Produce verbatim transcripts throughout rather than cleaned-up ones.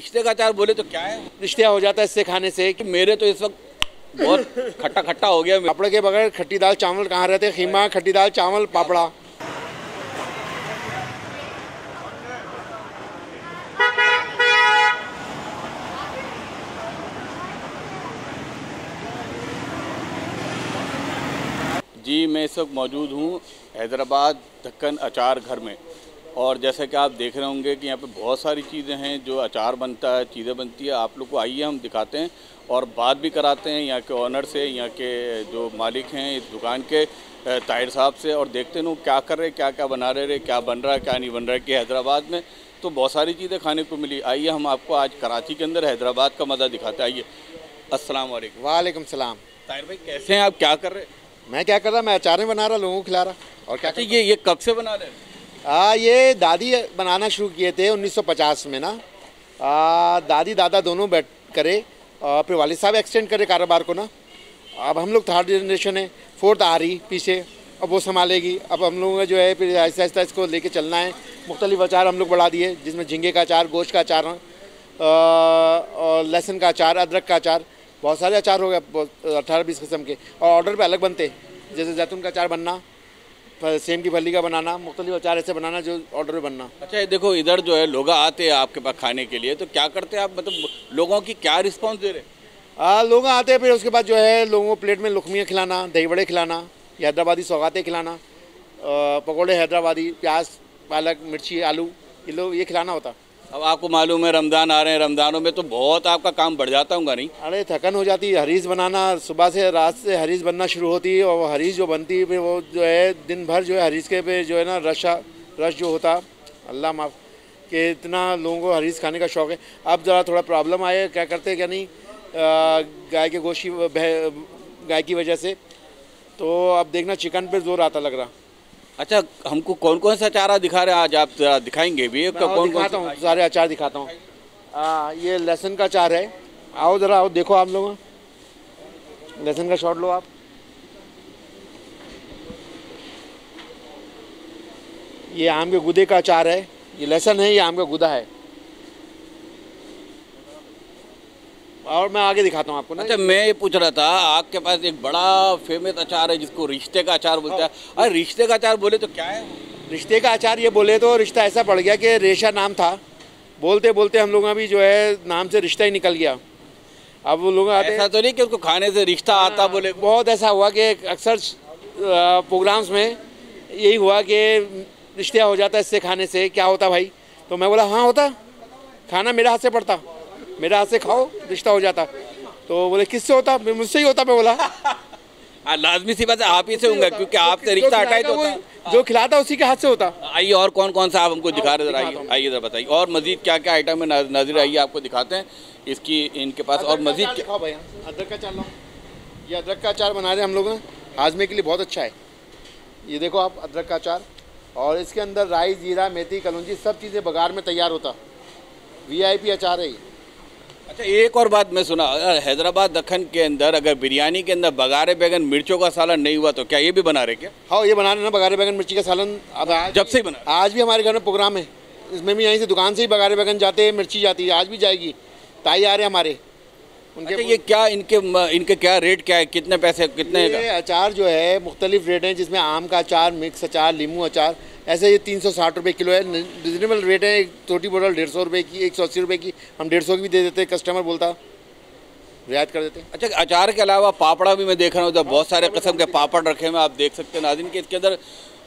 रिश्ते का अचार बोले तो क्या है? रिश्ते हो जाता है इससे खाने से कि मेरे तो इस वक्त बहुत खट्टा खट्टा हो गया। पापड़ के बगैर खट्टी दाल चावल कहाँ रहते? खीमा, खट्टी दाल चावल, पापड़ा। जी, मैं इस वक्त मौजूद हूँ हैदराबाद दक्कन अचार घर में, और जैसा कि आप देख रहे होंगे कि यहाँ पे बहुत सारी चीज़ें हैं जो अचार बनता है, चीज़ें बनती है। आप लोग को आइए हम दिखाते हैं और बात भी कराते हैं यहाँ के ऑनर से, यहाँ के जो मालिक हैं इस दुकान के ताहिर साहब से, और देखते हैं क्या कर रहे, क्या क्या बना रहे, क्या बन रहा है, क्या नहीं बन रहा है। कि हैदराबाद में तो बहुत सारी चीज़ें खाने को मिली। आइए हम आपको आज कराची के अंदर हैदराबाद का मज़ा दिखाते हैं। आइए। अस्सलाम वालेकुम। वालेकुम सलाम। ताहिर भाई कैसे हैं आप, क्या कर रहे हैं? मैं क्या कर रहा, मैं अचार बना रहा, लोगों को खिला रहा। और क्या? अच्छा, ये ये कब से बना रहे हैं? आ, ये दादी बनाना शुरू किए थे उन्नीस सौ पचास में ना। आ, दादी दादा दोनों बैठ करे और फिर वालिद साहब एक्सटेंड करे कारोबार को ना। अब हम लोग थर्ड जनरेशन है, फोर्थ आ रही पीछे, अब वो संभालेगी। अब हम लोगों का जो है फिर आहिस्ता आहिस्ता इसको लेके चलना है। मुख्तलिफ अचार हम लोग बढ़ा दिए, जिसमें झींगे का अचार, गोश्त का अचार और लहसुन का अचार, अदरक का अचार, बहुत सारे अचार हो गए, अठारह बीस किस्म के। और ऑर्डर पे अलग बनते, जैसे जैतून का अचार बनना, सेम की फली का बनाना, मुख्तलिफ अचार ऐसे बनाना जो ऑर्डर पे बनना। अच्छा, देखो इधर जो है लोग आते हैं आपके पास खाने के लिए, तो क्या करते हैं आप, मतलब लोगों की क्या रिस्पांस दे रहे हैं? लोग आते हैं, फिर उसके बाद जो है लोगों को प्लेट में लुकमियाँ खिलाना, दही बड़े खिलाना, हैदराबादी सौगातें खिलाना, पकौड़े हैदराबादी, प्याज, पालक, मिर्ची, आलू, ये लोग ये खिलाना होता। अब आपको मालूम है रमज़ान आ रहे हैं, रमज़ानों में तो बहुत आपका काम बढ़ जाता होगा नहीं? अरे थकन हो जाती है, हरीस बनाना, सुबह से रात से हरीस बनना शुरू होती है, और हरीस जो बनती है फिर वो जो है दिन भर जो है हरीस के पे जो है ना रशा रश जो होता, अल्लाह माफ़, कि इतना लोगों को हरीस खाने का शौक़ है। अब ज़रा थोड़ा प्रॉब्लम आया, क्या करते क्या नहीं, गाय के गोश्त गाय की वजह से, तो अब देखना चिकन पे जोर आता लग रहा। अच्छा, हमको कौन कौन सा अचार दिखा रहे हैं आज, आप जरा दिखाएंगे भी? कौन दिखाता हूँ, सारे अचार दिखाता हूँ। ये लहसुन का अचार है, आओ ज़रा आओ, देखो आप लोग, लहसुन का शॉट लो आप। ये आम के गुदे का अचार है, ये लहसुन है, ये आम का गुदा है। और मैं आगे दिखाता हूँ आपको ना। अच्छा, मैं ये पूछ रहा था, आपके पास एक बड़ा फेमस अचार है जिसको रिश्ते का अचार बोलते हैं। अरे रिश्ते का अचार बोले तो क्या है? रिश्ते का अचार ये बोले तो रिश्ता ऐसा पड़ गया कि रेशा नाम था, बोलते बोलते हम लोगों का भी जो है नाम से रिश्ता ही निकल गया। अब वो लोग आते, ऐसा तो नहीं कि उसको खाने से रिश्ता आता बोले? बहुत ऐसा हुआ कि अक्सर प्रोग्राम्स में यही हुआ कि रिश्ते हो जाता है इससे खाने से, क्या होता भाई? तो मैं बोला हाँ होता, खाना मेरे हाथ से पड़ता, मेरे हाथ से खाओ रिश्ता हो जाता। तो बोले किससे होता? मुझसे ही होता। मैं बोला लाजमी सी बात है, आप ही से होंगे, क्योंकि आपसे रिश्ता हटाए तो होता। जो खिलाता उसी के हाथ से होता। आइए, और कौन कौन सा आप हमको दिखा रहे हैं? आइए आइए जरा बताइए, और मजीद क्या क्या आइटम है नाज़िर, आइए आपको दिखाते हैं इसकी इनके पास। और मजीद अदरक का अचार लो, ये अदरक का अचार बना रहे हैं हम लोग, हाजमे के लिए बहुत अच्छा है। ये देखो आप, अदरक का अचार, और इसके अंदर राई, जीरा, मेथी, कलौंजी, सब चीज़ें बघार में तैयार होता। वी आई पी अचार है ये। अच्छा, एक और बात मैं सुना, हैदराबाद दक्कन के अंदर अगर बिरयानी के अंदर बघारे बैगन मिर्चों का सालन नहीं हुआ तो क्या ये भी बना रहे क्या? हाँ, ये बना रहे ना बघारे बैगन मिर्ची का सालन। अब आज जब से ही बना, आज भी हमारे घर में प्रोग्राम है, इसमें भी यहीं से दुकान से ही बघारे बैगन जाते हैं, मिर्ची जाती है, आज भी जाएगी। ताई आ रहे हमारे उनके। अच्छा, ये क्या इनके इनके क्या रेट क्या है, कितने पैसे कितने? ये अचार जो है मुख्तलिफ रेट हैं, जिसमें आम का अचार, मिक्स अचार, नींबू अचार, ऐसे ये तीन सौ साठ रुपये किलो है। रिजनेबल रेट है। एक छोटी बोतल डेढ़ सौ रुपये की, एक सौ अस्सी रुपये की, हम डेढ़ सौ की भी दे देते हैं, कस्टमर बोलता रियायत कर देते हैं। अच्छा, अचार के अलावा पापड़ा भी मैं देख रहा हूँ, तो बहुत सारे किस्म के पापड़ रखे हुए आप देख सकते हैं नाज़रीन के। इसके अंदर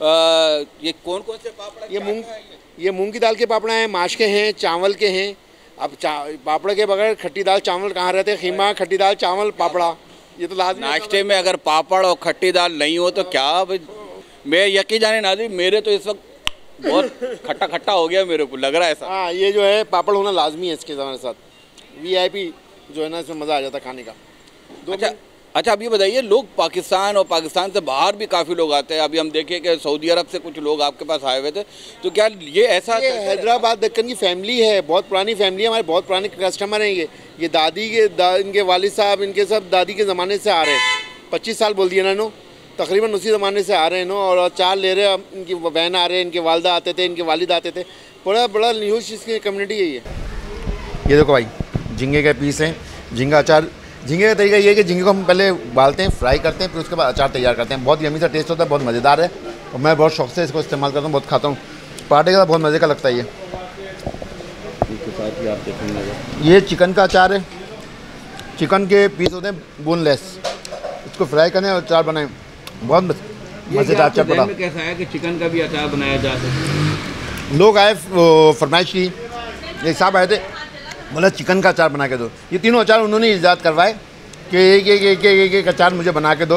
ये कौन कौन से पापड़? ये मूंग ये मूंग की दाल के पापड़ा हैं, माश के हैं, चावल के हैं। अब पापड़ के बगैर खट्टी दाल चावल कहाँ रहते हैं? खीमा, खट्टी दाल चावल, पापड़ा, ये तो लाजमी। नाश्ते में अगर पापड़ और खट्टी दाल नहीं हो तो क्या? मैं यकीन जाने नाज़रीन, मेरे तो इस वक्त बहुत खट्टा खट्टा हो गया, मेरे को लग रहा है ऐसा। हाँ, ये जो है पापड़ होना लाजमी है इसके हमारे साथ। वी आई पी जो है ना, इसमें मज़ा आ जाता है खाने का। अच्छा अच्छा, अब ये बताइए, लोग पाकिस्तान और पाकिस्तान से बाहर भी काफ़ी लोग आते हैं। अभी हम देखें कि सऊदी अरब से कुछ लोग आपके पास आए हुए थे, तो क्या ये ऐसा? ये हैदराबाद दक्कन की फैमिली है, बहुत पुरानी फैमिली है, हमारे बहुत पुराने कस्टमर हैं। ये ये दादी के दा, इनके वालिद साहब, इनके सब दादी के ज़माने से आ रहे हैं। पच्चीस साल बोल दिए ना नो, तकरीबन उसी ज़माने से आ रहे हैं नो। और चार ले रहे हैं, इनकी बहन आ रहे हैं, इनके वालदा आते थे, इनके वालिद आते थे। बड़ा बड़ा न्यूज़ इसकी कम्युनिटी है ये। ये देखो भाई, झींगे के पीस हैं। झींगा अचार, झींगे का तरीका ये है कि झींगे को हम पहले उबालते हैं, फ्राई करते हैं, फिर उसके बाद अचार तैयार करते हैं। बहुत यमी सा टेस्ट होता है, बहुत मज़ेदार है और मैं बहुत शौक से इसको इस्तेमाल करता हूँ, बहुत खाता हूँ। पराठे का बहुत मज़े का लगता है ये। इसके साथ ही आप देखेंगे ये चिकन का अचार है। चिकन के पीस होते हैं बोनलेस, इसको फ्राई करें और अचार बनाएं, बहुत मज़ेदार अचार पड़ा। कैसा है कि चिकन का भी अचार बनाया जा सकता? लोग आए, फरमाइश की, ये साहब आए थे, बोला चिकन का अचार बना के दो। ये तीनों अचार उन्होंने ईजाद करवाए कि एक एक एक एक एक अचार मुझे बना के दो।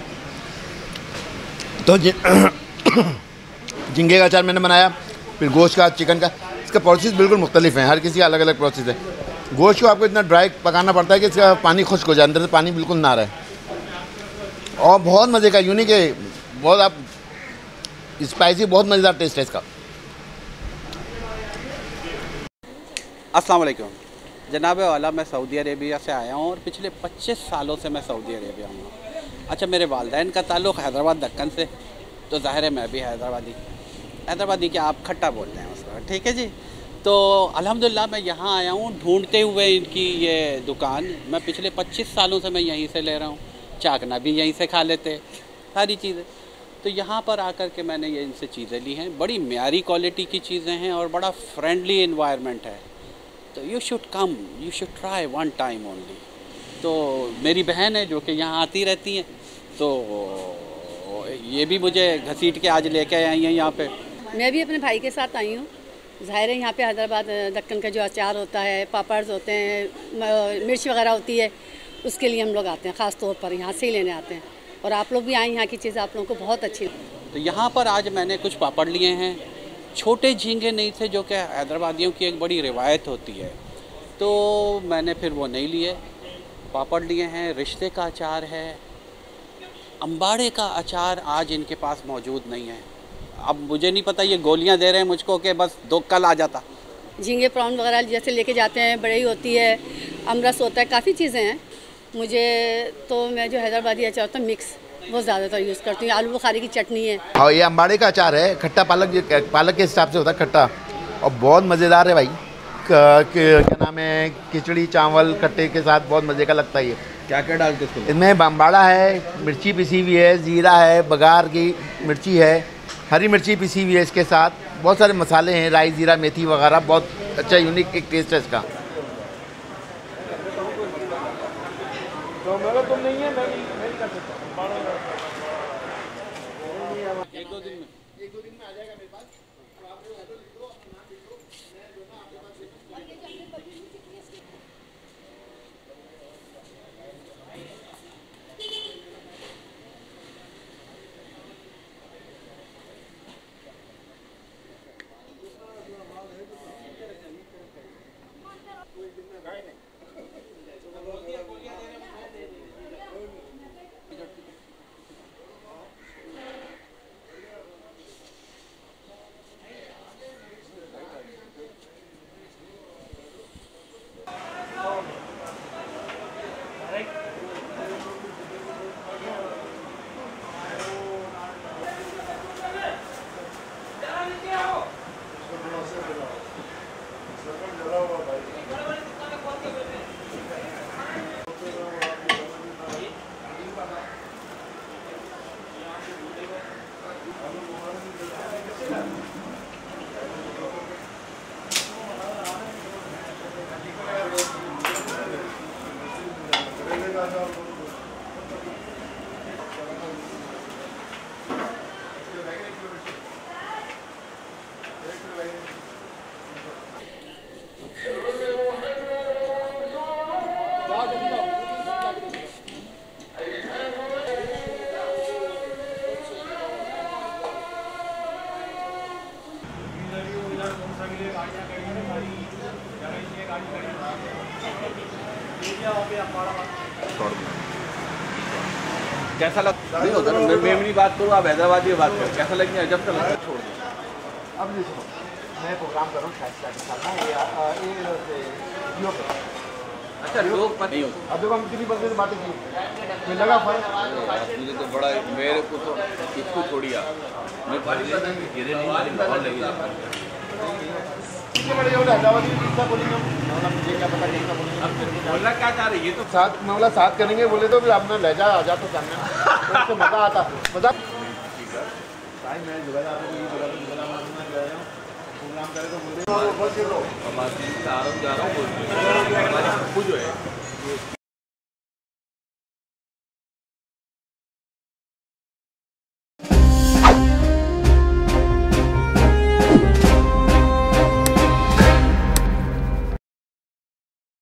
तो झींगे का अचार मैंने बनाया, फिर गोश्त का, चिकन का। इसका प्रोसेस बिल्कुल मुख्तलिफ है, हर किसी का अलग अलग प्रोसेस है। गोश्त को आपको इतना ड्राई पकाना पड़ता है कि इसका पानी खुश्क हो जाए, अंदर से पानी बिल्कुल ना रहे, और बहुत मज़े का, यूनिक है, बहुत आप स्पाइसी, बहुत मज़ेदार टेस्ट है इसका। अस्सलाम वालेकुम जनाब वाला, मैं सऊदी अरेबिया से आया हूँ और पिछले पच्चीस सालों से मैं सऊदी अरेबिया हूँ। अच्छा, मेरे वालिदैन का ताल्लुक़ हैदराबाद दक्कन से, तो ज़ाहिर है मैं भी हैदराबादी हैदराबादी क्या, आप खट्टा बोलते हैं उसको, ठीक है जी। तो अल्हम्दुलिल्लाह मैं यहाँ आया हूँ ढूंढते हुए इनकी ये दुकान। मैं पिछले पच्चीस सालों से मैं यहीं से ले रहा हूँ, चाकना भी यहीं से खा लेते, सारी चीज़ें। तो यहाँ पर आकर के मैंने ये इनसे चीज़ें ली हैं, बड़ी म्यारी क्वालिटी की चीज़ें हैं और बड़ा फ्रेंडली इन्वायरमेंट है। तो you should come, you should try one time only. तो मेरी बहन है जो कि यहाँ आती रहती हैं, तो ये भी मुझे घसीट के आज लेके आई हैं यहाँ पे। मैं भी अपने भाई के साथ आई हूँ। ज़ाहिर है यहाँ पे हैदराबाद दक्कन का जो अचार होता है, पापड़ होते हैं, मिर्च वगैरह होती है, उसके लिए हम लोग आते हैं, ख़ास तौर पर यहाँ से ही लेने आते हैं। और आप लोग भी आए, यहाँ की चीज़ आप लोगों को बहुत अच्छी। तो यहाँ पर आज मैंने कुछ पापड़ लिए हैं, छोटे झींगे नहीं थे जो कि हैदराबादियों की एक बड़ी रिवायत होती है, तो मैंने फिर वो नहीं लिए, पापड़ लिए हैं। रिश्ते का अचार है, अम्बाड़े का अचार आज इनके पास मौजूद नहीं है। अब मुझे नहीं पता, ये गोलियां दे रहे हैं मुझको कि बस दो कल आ जाता। झींगे प्रॉन वगैरह जैसे लेके जाते हैं, बड़ी होती है, अमरस होता है, काफ़ी चीज़ें हैं। मुझे तो मैं जो हैदराबादी अचार होता है मिक्स वो ज़्यादातर यूज़ करती हूँ। आलू बुखारी की चटनी है और ये अम्बाड़े का अचार है, खट्टा पालक, पालक के हिसाब से होता है खट्टा, और बहुत मज़ेदार है भाई। क्या नाम है, खिचड़ी चावल खट्टे के साथ बहुत मज़े का लगता है। ये क्या क्या डालते हैं इसमें? अम्बाड़ा है, मिर्ची पिसी हुई है, ज़ीरा है, बघार की मिर्ची है, हरी मिर्ची पिसी हुई है, इसके साथ बहुत सारे मसाले हैं, राई, ज़ीरा, मेथी वगैरह। बहुत अच्छा यूनिक एक टेस्ट है इसका। तुम नहीं है, मैं नहीं कर सकता। एक दो दिन में एक दो दिन में आ जाएगा मेरे पास। तो आप लोग लिख दो, अपना नाम लिख दो, मैं जो ना आपके पास लिख दूँ। कैसा लग नहीं होता ना, मैं मेमनी बात करूँ, आप हैदराबादी बात करें, कैसा लगेगा? जब तक लगता छोड़ दो। अब देखो, मैं प्रोग्राम कर रहा हूँ शायद के साथ ना, ये जियो पे। अच्छा, लोग पता नहीं होते। अब देखो हम कितनी बंदे से बातें की, मुझे लगा फर्क। मुझे तो बड़ा, मेरे को तो इसको छोड़िए आप, मैं गिरे नहीं, बहुत लगी। पीछे पड़े जाओ, हैदराबादी में किसका बोलेंगे हम, मामला मुझे क्या पता कैसा बोलेंगे। अब मेरे को बोलना क्या चाह रही है, ये तो साथ मामला साथ करेंगे बोले तो फिर अपना लहजा आ जाता सामने, तो उससे मज़ा आता मज़ा। टाइम मैं जुबैदा प्रोग्राम करे तो बोले हमारी जा रहा हूँ, जो है